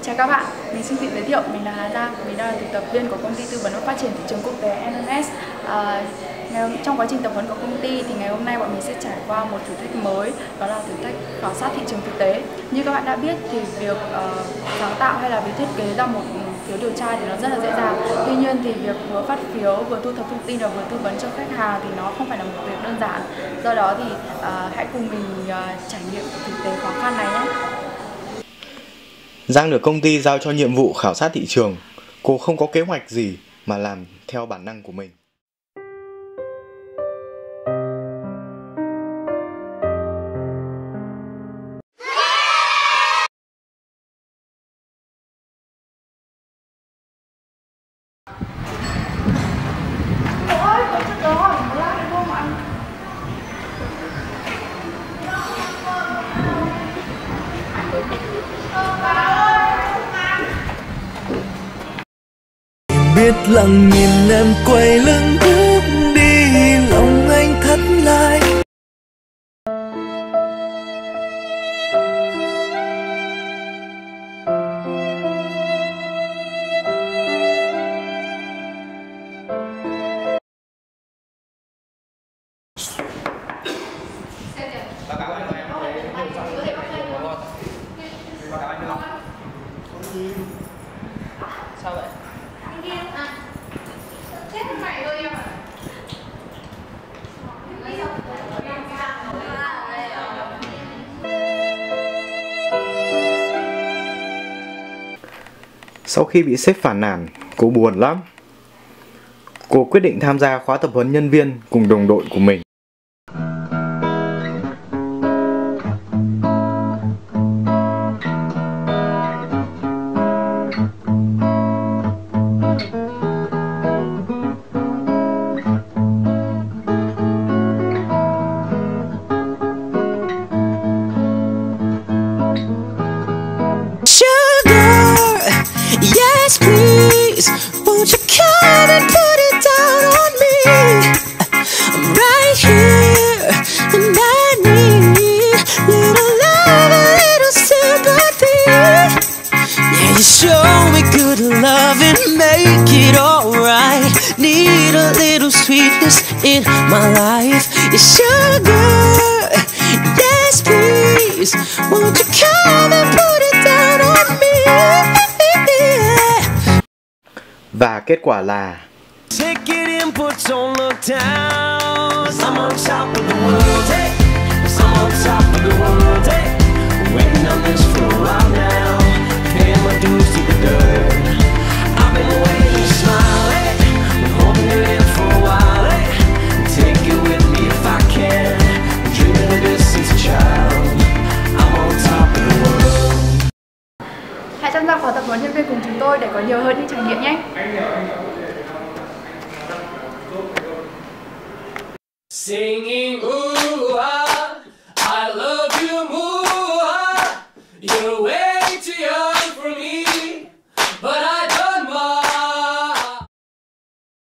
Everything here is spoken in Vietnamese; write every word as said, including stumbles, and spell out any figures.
Chào các bạn, mình xin tự giới thiệu, mình là Hà Giang, mình đang là thực tập viên của công ty tư vấn và phát triển thị trường quốc tế en en ét. À, trong quá trình tập huấn của công ty thì ngày hôm nay bọn mình sẽ trải qua một thử thách mới, đó là thử thách khảo sát thị trường thực tế. Như các bạn đã biết thì việc uh, sáng tạo hay là việc thiết kế ra một phiếu điều tra thì nó rất là dễ dàng. Tuy nhiên thì việc vừa phát phiếu, vừa thu thập thông tin và vừa tư vấn cho khách hàng thì nó không phải là một việc đơn giản. Do đó thì uh, hãy cùng mình uh, trải nghiệm thực tế khó khăn này nhé. Giang được công ty giao cho nhiệm vụ khảo sát thị trường. Cô không có kế hoạch gì mà làm theo bản năng của mình. Ôi, có chuyện đó hỏi một lát được không ạ? Biết lặng nhìn em quay lưng bước đi, lòng anh thắt lại. Sao vậy? Anh Kiên à? Chết mày rồi em ạ. Sau khi bị sếp phàn nàn, cô buồn lắm. Cô quyết định tham gia khóa tập huấn nhân viên cùng đồng đội của mình. Yes, please, won't you come and put it down on me? I'm right here, and I need little love, a little sympathy. Yeah, you show me good love and make it alright. Need a little sweetness in my life. You sugar, yes, please, won't you come and put it down on me? Và kết quả là Take it in, put on the town. I'm on top of the world, hey. I'm on top of the world, hey. Waiting on this for a while now. Paying my dues to the dirt. I've been waiting to smile, hey. Been holding it in for a while, hey. Take it with me if I can. Dreaming of this since a child. I'm on top of the world. Hãy tham gia khóa tập huấn nhân viên cùng chúng tôi để có nhiều hơn những trải nghiệm nhé. Singing, ooh.